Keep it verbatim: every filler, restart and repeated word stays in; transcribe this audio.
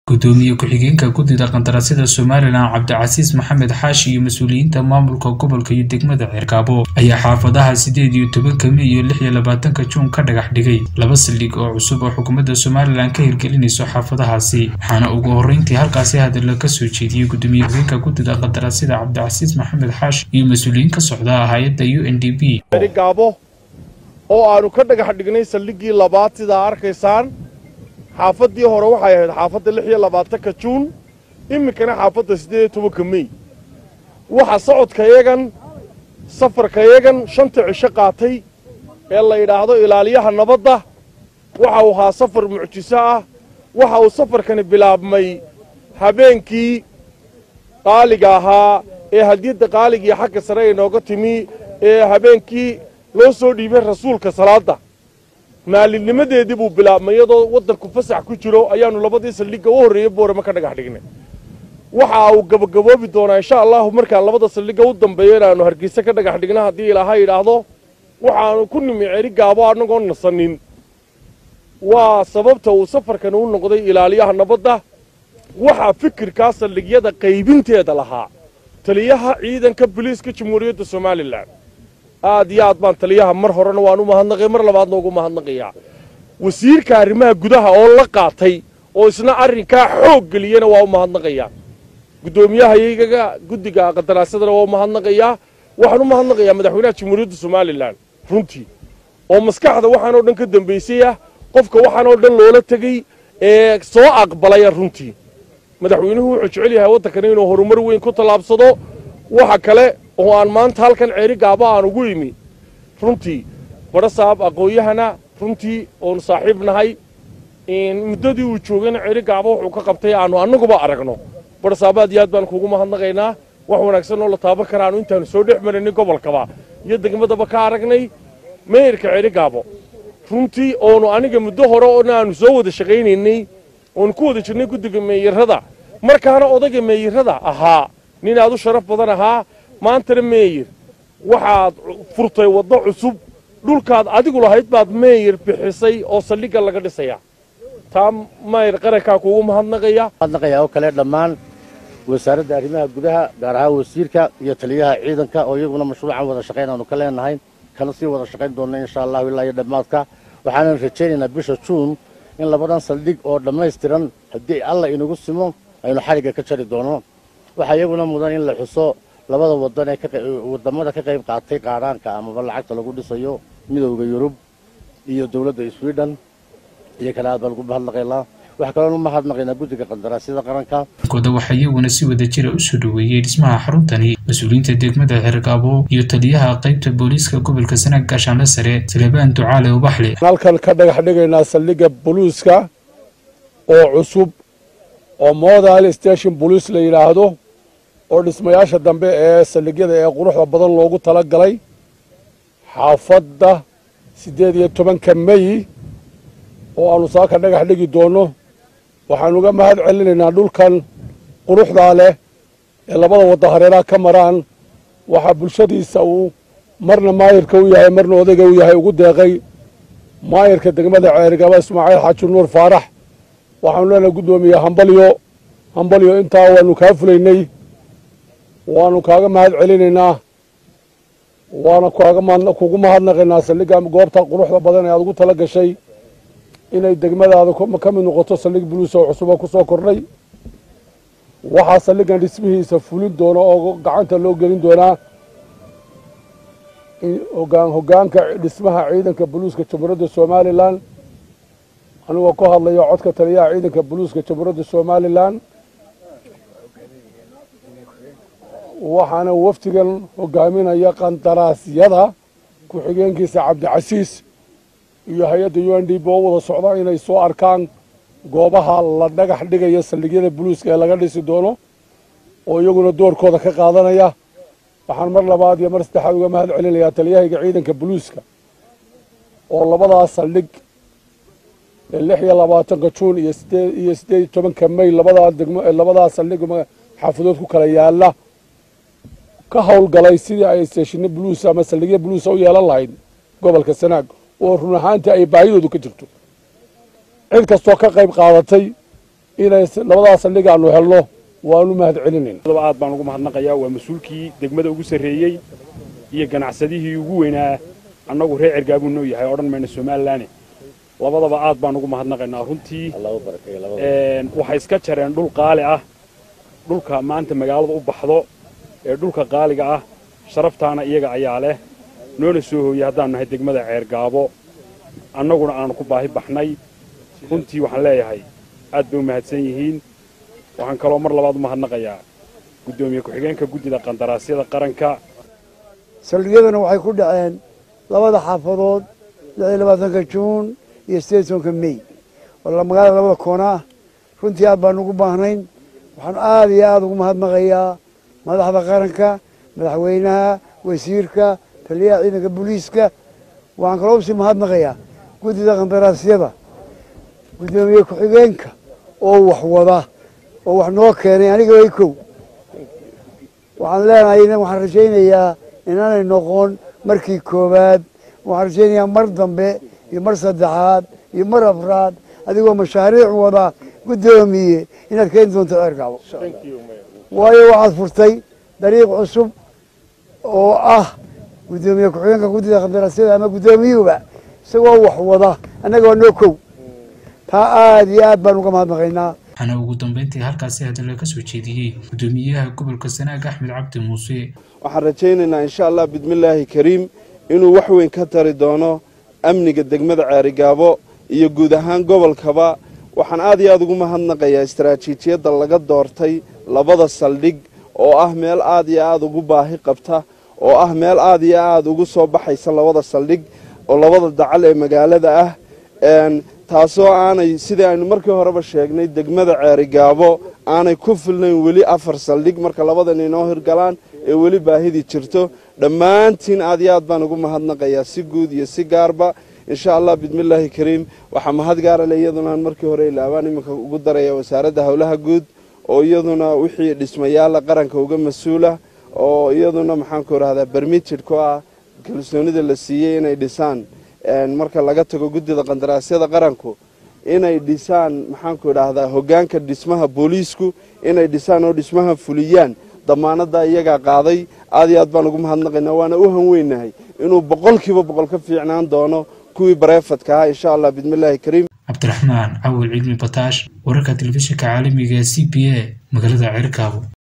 gudoomiye ku-xigeenka guddida qandaraasyada Somaliland Cabdicasiis Maxamed Xaashi iyo mas'uuliyiinta maamulka gobolka iyo degmada Cergaabo ayaa xaafadaha sideed iyo tobanka May iyo lix iyo labaatanka Juun ka dhagax dhigay laba saldhig oo cusub oo xukuumadda Somaliland ka hirgelinayso xaafadahaasi waxaana ugu horeyntii halkaasi hadal ka soo jeediyay gudoomiye ku-xigeenka guddida qandaraasyada Cabdicasiis Maxamed Xaashi iyo mas'uuliyiin ka socda hay'adda U N D P Cergaabo oo aanu ka dhagax dhignay saldhigii labaad sida arkaysaan xaafadii hore waxay ahayd xaafadda lix iyo labaatanka Juun imikana xaafadda sideed iyo tobanka May waxa socodkayagan safarkayagan shanta cisho qaatay ee la yiraahdo ilaaliyaha nabadda waxa uu ahaa safar mucjiso ah waxa uu safarkani bilaabmay habeenkii qaaliga ahaa ee hadiyada qaaliga iyo xagga sare ee nooga timi ee habeenkii loo soo dhiibay rasuulka salaada maalinnimadeedii buu bilaabmay iyadoo waddanku fasax ku jiro ayaanu labadii saldhigga u horreeyay boorama ka dhagax dhignay waxa uu gabagaboobi doonaa insha allahu markaan labada saldhigga u dambeeyo inaanu hargeysa ka dhagax dhigna haddii ilaahay yidhaahdo waxaanu ku nimi Cergaabo annagoo nasanin waa sababta uu safarkan u noqday ilaaliyaha nabadda waxaa fikirkaa saldhigyada qaybinteeda lahaa taliyaha ciidanka booliiska jamhuuriyadda Somaliland aad iyo aad baan taliyaha mar horena waan u mahadnaqay mar labaadna ugu mahadnaqayaa wasiirka arrimaha gudaha oo la qaatay oo isna arrinka xoog galiyana waa u mahadnaqayaa gudoomiyahayaga guddiga qandaraasyada waa u mahadnaqayaa waxaan u mahadnaqayaa madaxweynaha jamhuuriyadda Somaliland runtii oo maskaxda waxaan oo dhan ka dambeysay qofka waxaan oo dhan loola tagay ee soo aqbalay runtii madaxweynuhu wuxuu jecel yahay waddankan inuu horumar weyn ku talaabsado waxa kale oo aan maanta halkan Cergaabo aan ugu yimi runtii barasaab aqooyahana runtii oo saaxiib nahay in muddadii uu joogana Cergaabo wuxuu ka qabtay aanu annaguba aragno barasaabaad yaad baan kugu mahadnaqaynaa wax wanaagsan oo la taaban karaano intaan soo dhex marinay gobolkaba iyo degmadaba ka aragnay meerka Cergaabo runtii oo aniga muddo hore oo aanu soo wada shaqaynaynay oo ku wada jirnay guddiga meeyirada markaana odayga meeyirada ahaa nin aad u sharaf badan ahaa maanta meeyir waxaad furtay waddo cusub dhulkaad adigu lahayd baad meeyir bixisay oo saldhigga laga dhisaya taa meeyir qaranka kugu mahadnaqaya mahadnaqaya oo kale dhammaan wasaaradda arrimaha gudaha gaar ahaan wasiirka iyo taliyaha ciidanka oo iyaguna mashruucan wada shaqeynayno ka leenahay kana sii wada shaqeyn doona insha Allah ilaa iyo dhamaadka waxaan rajaynaynaa bisha Juun in labadan saldhig oo dhameystiran haddii Allah inagu simo aynu xariga ka jari doono waxa iyaguna mudan in la xuso labada wadan ee ka wadamada ka qayb qaatay qaaraanka ama lacagta lagu dhisayo midowga Yurub iyo dawladda Sweden iyo kala aad lagu bahadlaqaynaa waxa kale oo mahadnaqaynaa guddiga qandaraasyada qaranka kooda waxa iyaguna si wada jira u soo dhaweeyay dhismaha xaruntani mas'uuliyiinta degmada Cergaabo iyo taliyaha qaybta booliiska gobolka Sanaag Gaashaanle Sare Salebaan Ducaale Ubaxle halkan ka dhagax dhigaynaa saldhigga booliiska oo cusub oo model station police la yiraahdo oo dhismayaasha dambe ee saldhigyada ee quruxda badan loogu tala galay xaafadda sideed iyo tobanka May oo aanu saaka dhagax dhigi doono waxaan uga mahad celinaynaa dhulkan quruxda leh ee labada wada hareeraha ka maraan waxa bulshadiisa uu marna maayirka u yahay marna odayga u yahay ugu deeqay maayirka degmada Cergaabo Ismaaciil Xaaji Nuur Faarax waxaan leenahay gudoomiye hambaliyo hambaliyo intaa waanu ka fulaynay waanu kaaga mahad celinaynaa waana kaaga mahad kugu mahadnaqaynaa saldhigga goobta quruxda badan ee aad ugu tala gashay inay degmadaada ka mid noqoto saldhig booliis oo cusub oo ku soo kordhay waxa saldhiggan dhismihiisa fulin doona oo gacanta loo gelin doonaa hoggaan hoggaanka dhismaha ciidanka booliiska jamhuuriyadda Somaliland anigoo ku hadlayo codka taliyaha ciidanka booliiska jamhuuriyadda Somaliland waxaana waftigan hogaaminaya qandaraasyada ku-xigeenkiisa Cabdicasiis iyo hay'adda U N D P oo wada socda inay soo arkaan goobaha la dhagax dhigayo saldhigyada booliiska ee laga dhisi doono oo iyaguna doorkooda ka qaadanaya waxaan mar labaad iyo mar saddexaad uga mahad celinayaa taliyaha ciidanka booliiska oo labadaas saldhig ee lix iyo labaatanka Juun iyo sideed iyo tobanka May labadaas degmo ee labadaas saldhig xaafadood ku kala yaala ka hawlgalay sidii ay station blues ama saldhigyo blues oo yeelan lahayd gobolka Sanaag oo run ahaantii ay baahidoodu ka jirto cid kastoo ka qayb qaadatay inay labadaas saldhig aanu helno waanu mahad celinayn. aad baan ugu mahadnaqayaa waa mas'uulkii degmada ugu sareeyay iyo ganacsadihii ugu weynaa annagu reer Cergaabo noo yahay oo dhan meena Soomaaliland labadaba aad baan ugu mahadnaqaynaa runtii een waxa iska jareen dhul qaali ah dhulka maanta magaalada u baxdo ee dhulka qaaliga ah sharaftaana iyaga ayaa leh noona soo hooyay hadaan nahay degmada Cergaabo annaguna aan ku baahi baxnay runtii waxaan leeyahay aad bay u mahadsan yihiin waxaan kaloo mar labaad u mahadnaqayaa gudoomiye ku-xigeenka guddida qandaraasyada qaranka. saldhigyadana waxay ku dhaceen labada xaafadood lix iyo labaatanka juun iyo siddeed iyo tobanka May wala magaalada labada koona runtii aad baan ugu baahnayn waxaan aad iyo aad ugu mahadnaqayaa madaxda qaranka madaxweynaha wasiirka taliyaha ciidanka booliiska waxaan kaloo si mahadnaqayaa guddida qandaraasyada gudoomiye ku-xigeenka oo wax wada oo wax noo keenay aniga way kow waxaan leenahay waxaan rajaynayaa inaanay noqon markii koowaad waxaan rajaynayaa mar dambe iyo mar saddexaad iyo mar afraad adigoo mashaariic wada gudoomiye inaad keeni doonto Cergaabo waayo waxaad furtay dariiq cusub oo ah gudoomiye ku-xigeenka guddida qandaraasyada ama gudoomiyuba isagoo wax wada annaga waa noo kow taa aad iyo aad baan uga mahadnaqaynaa. أنا ugu dambeyntii halkaasi hadal ka soo jeediyay gudoomiyaha gobolka Sanaag Axmed Cabdi Muuse waxaan rajaynaynaa insha Allah bidmillaahi kariim inuu wax weyn ka tari doono amniga degmada Cergaabo iyo guud ahaan gobolkaba waxaan aad iyo aad ugu mahadnaqayaa istaraatiijiyada laga doortay labada saldhig oo ah meel aad iyo aad ugu baahi qabta oo ah meel aad iyo aad ugu soo baxaysa labada saldhig oo labada dacal ee magaalada ah een taasoo aanay sidii aynu markii horeba sheegnay degmada Cergaabo aanay ku filnayn weli afar saldhig marka labadan inoo hirgalaan ee weli baahidi jirto dhammaantiin aad iyo aad baan ugu mahadnaqayaa si guud iyo si gaarba insha Allah bidmillaahi kariim waxa mahad gaar ah iyaduna markii hore ilaabaan iminka ugu daraya wasaaradda hawlaha guud oo iyaduna wixii dhismayaal qaranka uga mas'uula oo iyaduna maxaan ku raahdaa permitted ko ah kalsoonida la siiyay inay dhisaan een marka laga tago guddida qandaraasyada qaranku inay dhisaan maxaan ku raahdaa hoggaanka dhismaha booliisku inay dhisaan oo dhismaha fuliyaan damaanada iyaga qaaday aad iyo aad baan ugu mahadnaqaynaa waana u hanweynahay inuu boqolkiiba boqol ka fiicnaan doono kuwii bareefadka ah insha Allah bidmillaahi kariim. Cabdiraxmaan Awil Cilmi Bataash wararka telefishinka caalamiga C B A magaalada Cergaabo.